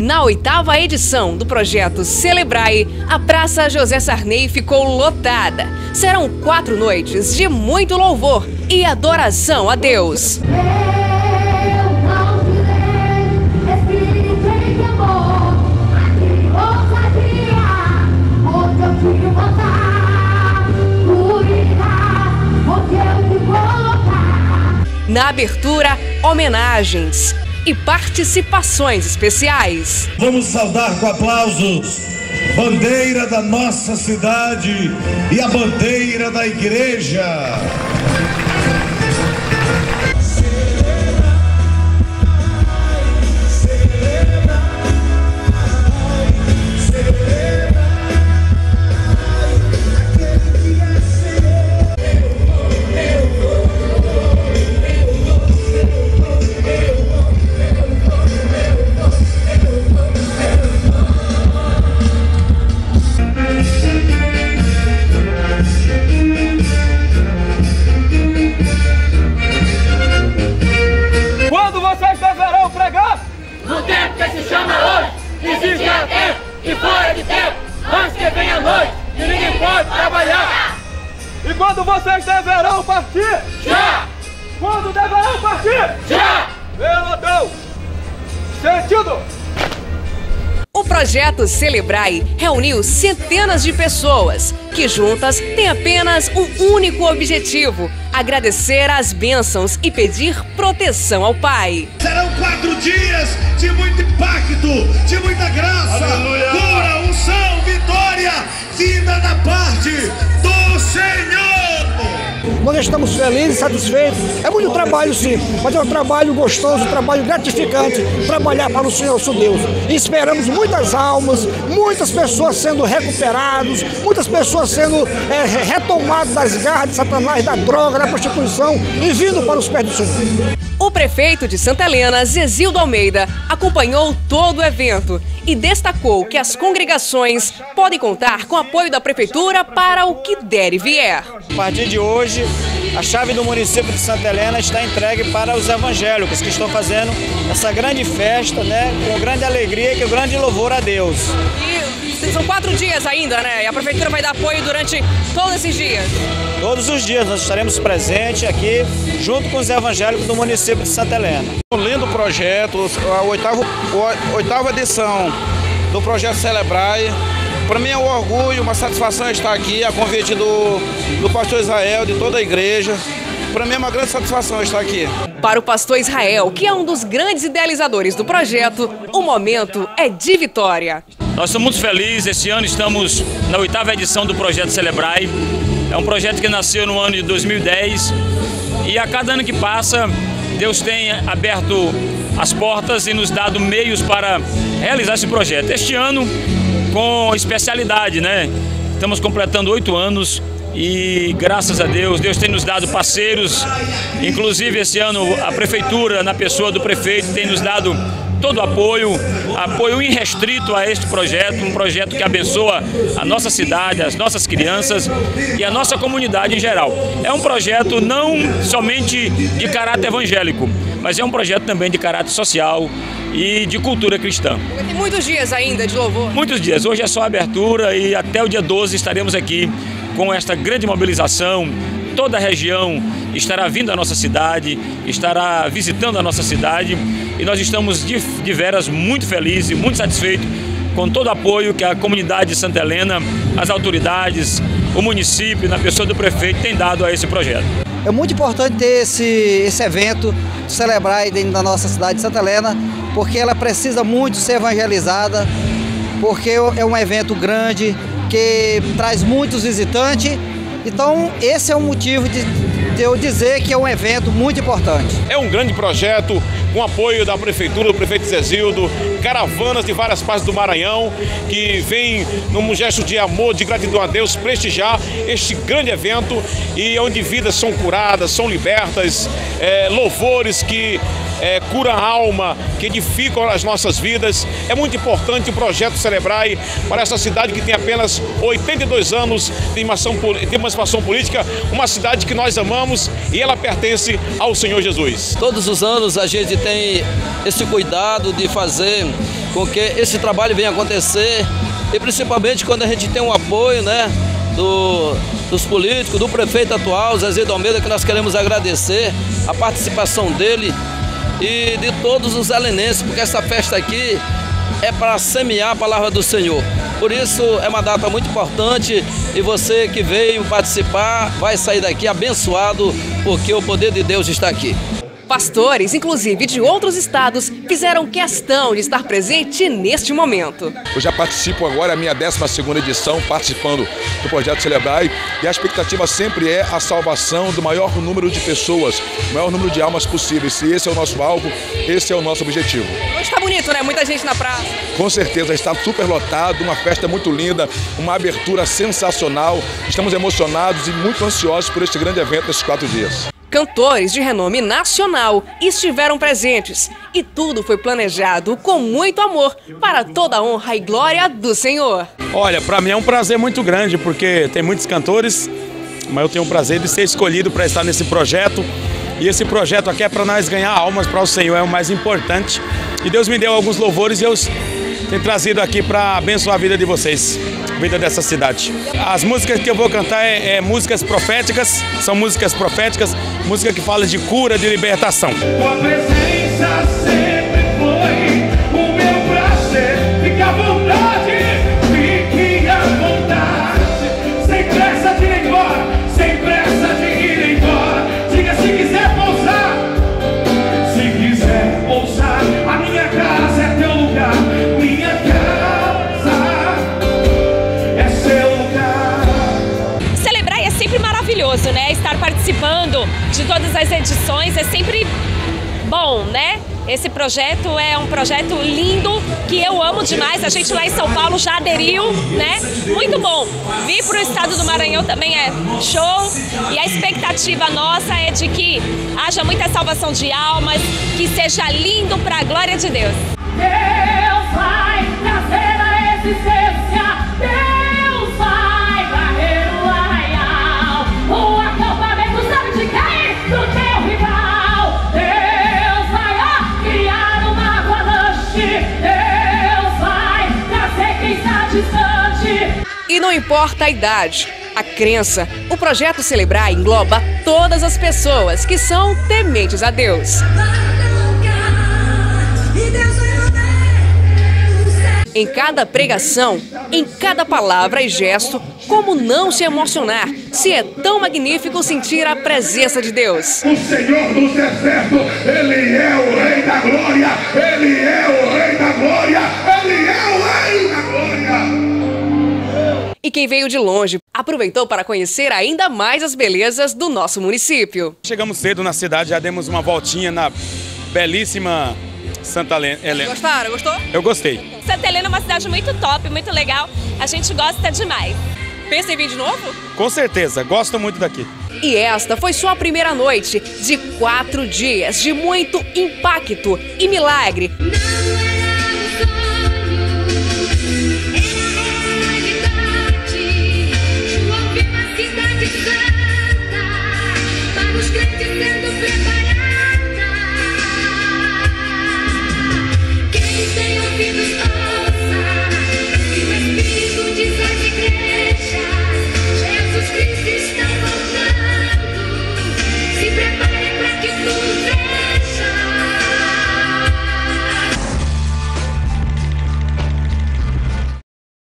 Na 8ª edição do projeto Celebrai, a Praça José Sarney ficou lotada. Serão 4 noites de muito louvor e adoração a Deus. Na abertura, homenagens e participações especiais. Vamos saudar com aplausos bandeira da nossa cidade e a bandeira da igreja. No tempo que se chama hoje, existe é tempo e fora de tempo, antes que venha a noite e ninguém pode trabalhar. E quando vocês deverão partir? Já! Quando deverão partir? Já! Pelotão! Sentido! O projeto Celebrai reuniu centenas de pessoas que juntas têm apenas um único objetivo: agradecer as bênçãos e pedir proteção ao Pai. Serão 4 dias de muito impacto, de muita graça, Aleluia. Cura, unção, vitória, vinda da parte do Senhor. Nós estamos felizes e satisfeitos. É muito trabalho, sim, mas é um trabalho gostoso, um trabalho gratificante, trabalhar para o Senhor nosso Deus. E esperamos muitas almas, muitas pessoas sendo recuperadas, muitas pessoas sendo retomadas das garras de Satanás, da droga, da prostituição e vindo para os pés do Senhor. O prefeito de Santa Helena, Zezildo Almeida, acompanhou todo o evento e destacou que as congregações podem contar com o apoio da prefeitura para o que der e vier. A partir de hoje, a chave do município de Santa Helena está entregue para os evangélicos que estão fazendo essa grande festa, né, com grande alegria e com grande louvor a Deus. E são 4 dias ainda, né? E a prefeitura vai dar apoio durante todos esses dias. Todos os dias nós estaremos presentes aqui, junto com os evangélicos do município de Santa Helena. Um lindo projeto, a 8ª edição do projeto Celebrai. Para mim é um orgulho, uma satisfação estar aqui, a convite do pastor Israel, de toda a igreja. Para mim é uma grande satisfação estar aqui. Para o pastor Israel, que é um dos grandes idealizadores do projeto, o momento é de vitória. Nós estamos muito felizes, esse ano estamos na 8ª edição do projeto Celebrai. É um projeto que nasceu no ano de 2010 e a cada ano que passa, Deus tem aberto as portas e nos dado meios para realizar esse projeto. Este ano, com especialidade, né? Estamos completando 8 anos e graças a Deus, Deus tem nos dado parceiros. Inclusive esse ano a prefeitura, na pessoa do prefeito, tem nos dado todo o apoio irrestrito a este projeto, um projeto que abençoa a nossa cidade, as nossas crianças e a nossa comunidade em geral. É um projeto não somente de caráter evangélico, mas é um projeto também de caráter social e de cultura cristã. Tem muitos dias ainda de louvor. Muitos dias, hoje é só a abertura e até o dia 12 estaremos aqui com esta grande mobilização. Toda a região estará vindo à nossa cidade, estará visitando a nossa cidade e nós estamos de veras muito felizes e muito satisfeitos com todo o apoio que a comunidade de Santa Helena, as autoridades, o município, na pessoa do prefeito, tem dado a esse projeto. É muito importante ter esse evento, celebrar dentro da nossa cidade de Santa Helena, porque ela precisa muito ser evangelizada, porque é um evento grande que traz muitos visitantes. Então, esse é o motivo de eu dizer que é um evento muito importante. É um grande projeto com apoio da prefeitura, do prefeito Zezildo, caravanas de várias partes do Maranhão que vêm num gesto de amor, de gratidão a Deus, prestigiar este grande evento e onde vidas são curadas, são libertas, louvores que cura a alma, que edificam as nossas vidas. É muito importante o projeto Celebrai para essa cidade que tem apenas 82 anos de emancipação política, uma cidade que nós amamos e ela pertence ao Senhor Jesus. Todos os anos a gente tem esse cuidado de fazer com que esse trabalho venha acontecer e principalmente quando a gente tem um apoio, né, dos políticos, do prefeito atual, Zezé de Almeida, que nós queremos agradecer a participação dele e de todos os alenenses, porque essa festa aqui é para semear a palavra do Senhor. Por isso é uma data muito importante e você que veio participar vai sair daqui abençoado, porque o poder de Deus está aqui. Pastores, inclusive de outros estados, fizeram questão de estar presente neste momento. Eu já participo agora, a minha 12ª edição, participando do projeto Celebrai, e a expectativa sempre é a salvação do maior número de pessoas, o maior número de almas possíveis. E esse é o nosso alvo, esse é o nosso objetivo. Hoje está bonito, né? Muita gente na praça. Com certeza, está super lotado, uma festa muito linda, uma abertura sensacional. Estamos emocionados e muito ansiosos por este grande evento nesses 4 dias. Cantores de renome nacional estiveram presentes e tudo foi planejado com muito amor para toda a honra e glória do Senhor. Olha, para mim é um prazer muito grande porque tem muitos cantores, mas eu tenho o prazer de ser escolhido para estar nesse projeto. E esse projeto aqui é para nós ganhar almas para o Senhor, é o mais importante. E Deus me deu alguns louvores e eu tenho trazido aqui para abençoar a vida de vocês, a vida dessa cidade. As músicas que eu vou cantar é músicas proféticas, são músicas proféticas, música que fala de cura, de libertação. Tua presença sempre foi o meu prazer, fique à vontade, fique à vontade, sem pressa de ir embora, sem pressa de ir embora, diga se quiser pousar, a minha casa é teu lugar, minha casa é seu lugar. Celebrai é sempre maravilhoso, né? Estar participando de todas as edições é sempre bom, né? Esse projeto é um projeto lindo, que eu amo demais. A gente lá em São Paulo já aderiu, né? Muito bom. Vir para o estado do Maranhão também é show. E a expectativa nossa é de que haja muita salvação de almas, que seja lindo para a glória de Deus. Deus vai trazer a existência, Deus vai varrer o arraial, o acampamento sabe de quem? Do teu rival. Deus vai criar uma avalanche, Deus vai trazer quem está distante. E não importa a idade, a crença, o projeto Celebrai engloba todas as pessoas que são tementes a Deus. Em cada pregação, em cada palavra e gesto, como não se emocionar se é tão magnífico sentir a presença de Deus? O Senhor do deserto, Ele é o Rei da Glória, Ele é o Rei da Glória, Ele é o Rei da Glória. E quem veio de longe aproveitou para conhecer ainda mais as belezas do nosso município. Chegamos cedo na cidade, já demos uma voltinha na belíssima Santa Helena. Gostaram? Gostou? Eu gostei. Santa Helena é uma cidade muito top, muito legal. A gente gosta demais. Pensa em vir de novo? Com certeza, gosto muito daqui. E esta foi só a primeira noite de 4 dias de muito impacto e milagre.